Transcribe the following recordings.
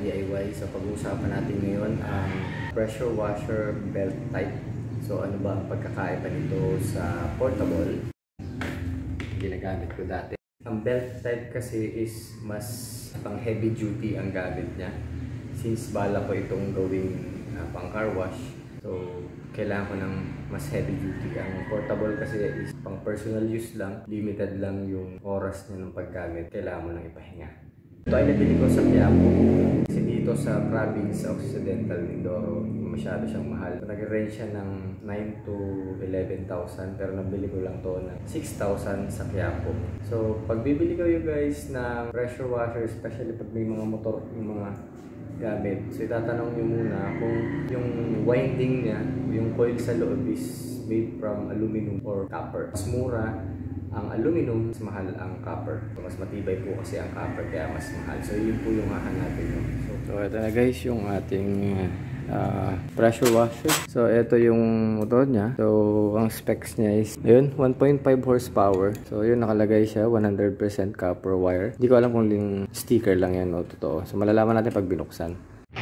DIY. So pag-uusapan natin ngayon ang pressure washer belt type. So ano ba ang pagkakaiba nito sa portable? Ginagamit ko dati. Ang belt type kasi is mas pang heavy duty ang gamit niya. Since bala ko itong gawing pang car wash. So kailangan ko ng mas heavy duty. Ang portable kasi is pang personal use lang. Limited lang yung oras niya ng paggamit. Kailangan mo nang ipahinga. Ito ay nabili ko sa Quiapo. Kasi dito sa province Occidental Mindoro, masyado siyang mahal. Nag-range siya ng 9 to 11,000 pero nabili ko lang to ng 6,000 sa Quiapo. So pag bibili kayo guys ng pressure washer, especially pag may mga motor, yung mga gamit. So itatanong nyo muna kung yung winding niya, yung coil sa loob is made from aluminum or copper. Mas mura ang aluminum, mas mahal ang copper. So, mas matibay po kasi ang copper kaya mas mahal. So yun po yung hahanapin nyo. So ito na guys yung ating pressure washer. So ito yung motor niya. So ang specs niya is yun, 1.5 horsepower. So yun nakalagay siya 100% copper wire. Hindi ko alam kung yung sticker lang yan o totoo. So malalaman natin pag binuksan.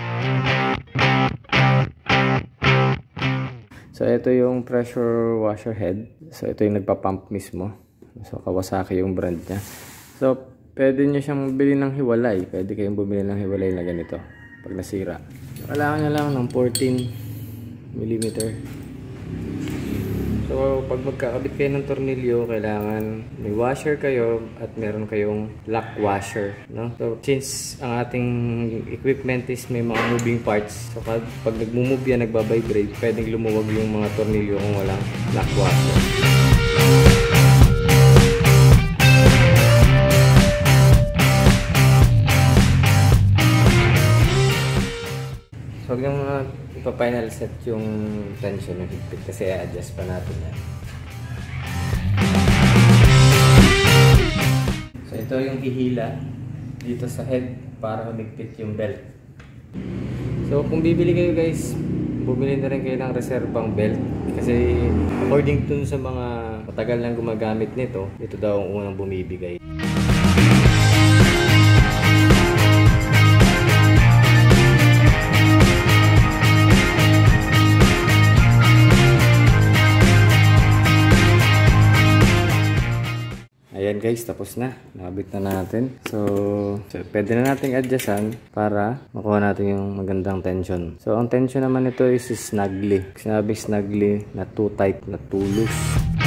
So ito yung pressure washer head. So ito yung nagpa-pump mismo. So Kawasaki yung brand niya. So pwede nyo siyang bili ng hiwalay. Pwede kayong bumili ng hiwalay na ganito pag nasira. Kailangan nyo lang ng 14 mm. So pag magkakabit kayo ng tornilyo, kailangan may washer kayo at meron kayong lock washer, no? So since ang ating equipment is may mga moving parts, so pag nagmo-move yan, nagbabibrate, pwedeng lumuwag yung mga tornilyo kung walang lock washer. So huwag yung ipa-final set yung tension ng higpit kasi i-adjust pa natin yan. So ito yung hihila dito sa head para humigpit yung belt. So kung bibili kayo guys, bumili na rin kayo ng reserbang belt kasi according to sa mga matagal nang gumagamit nito, ito daw ang unang bumibigay. Ayan guys, tapos na. Nakabit na natin. So pwede na nating adjustan para makuha natin yung magandang tension. So ang tension naman ito is snugly. Sinabi snugly na too tight, na too loose.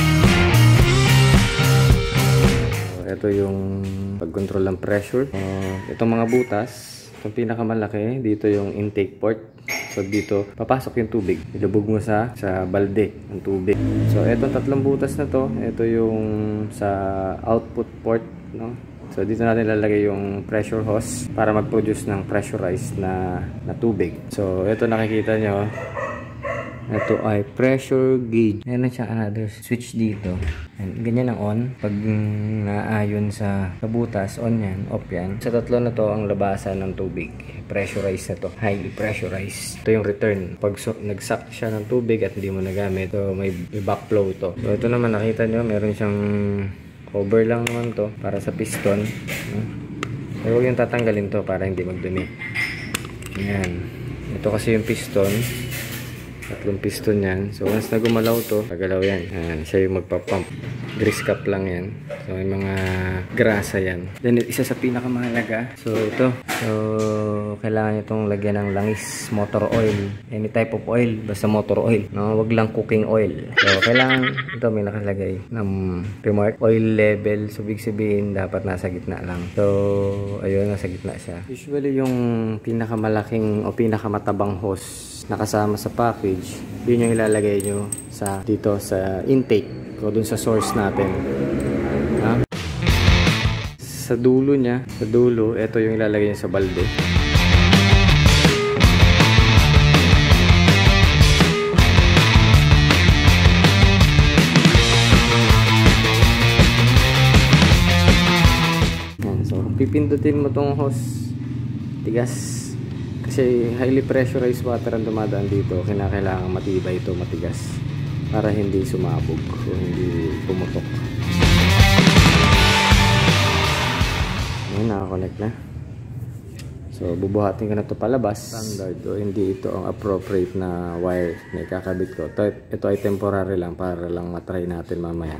So ito yung pag-control ng pressure. Itong mga butas, itong pinakamalaki, dito yung intake port. So dito, papasok yung tubig. Ilubog mo sa balde ng tubig. So etong tatlong butas na to, ito yung sa output port, no? So dito natin lalagay yung pressure hose para mag-produce ng pressurized na tubig. So ito nakikita nyo, ito ay pressure gauge. Meron siya another switch dito. And ganyan ang on. Pag naayon sa butas, on yan, off yan. Sa tatlo na to ang labasan ng tubig. Pressurized na to. Highly pressurized. Ito yung return. Pag nagsuck siya ng tubig at hindi mo nagamit, so may backflow to. So ito naman nakita nyo, meron siyang cover lang naman to para sa piston. Pero huwag yung tatanggalin to para hindi magdumi. Ayan. Ito kasi yung piston. Tatlong piston yan. So once na gumalaw to, pagalaw yan. Ayan, siya yung magpapump. Grease cap lang yan. So may mga grasa yan. Then isa sa pinakamahalaga. So ito. So kailangan itong lagyan ng langis, motor oil. Any type of oil. Basta motor oil. No? Wag lang cooking oil. So kailangan ito may nakalagay ng remark. Oil level. So big sabihin dapat nasa gitna lang. So ayun, nasa gitna siya. Usually yung pinakamalaking o pinakamatabang hose nakasama sa package, yun yung ilalagay nyo sa dito sa intake o dun sa source natin. Sa dulo niya, sa dulo, ito yung ilalagay nyo sa balde. So pipindutin mo tong hose, tigas. Kasi highly pressurized water ang dumadaan dito, kinakailangan matibay ito, matigas para hindi sumabog o hindi pumutok. Ayan, nakakonect na. So So, bubuhatin ko na ito palabas. Standard o hindi ito ang appropriate na wire na ikakabit ko. Ito ay temporary lang para lang matry natin mamaya.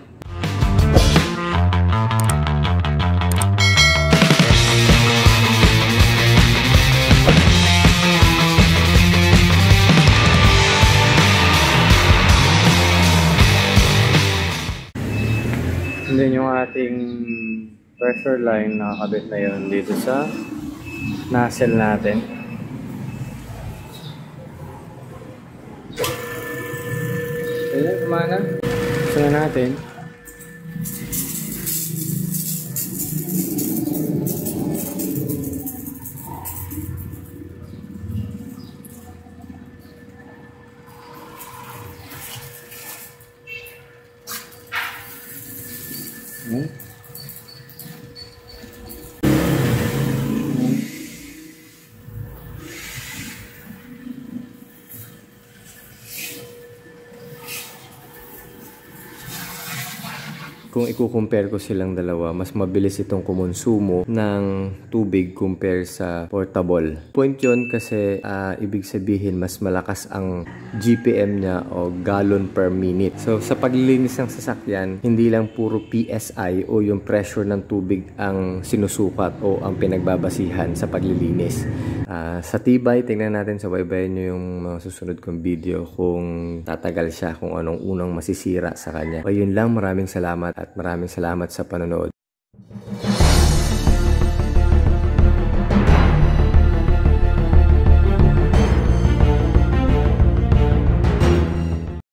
And then yung ating pressure line nakakabit na yun dito sa nozzle natin. Ayan, kumana. Gusto na natin. Ayan. Kung i-compare ko silang dalawa, mas mabilis itong kumonsumo ng tubig compare sa portable. Point yun kasi ibig sabihin mas malakas ang GPM niya o gallon per minute. So sa paglilinis ng sasakyan, hindi lang puro PSI o yung pressure ng tubig ang sinusukat o ang pinagbabasihan sa paglilinis. Sa tibay, tingnan natin sa baybayin nyo yung mga susunod kong video kung tatagal siya, kung anong unang masisira sa kanya. Ayun lang, maraming salamat at maraming salamat sa panonood.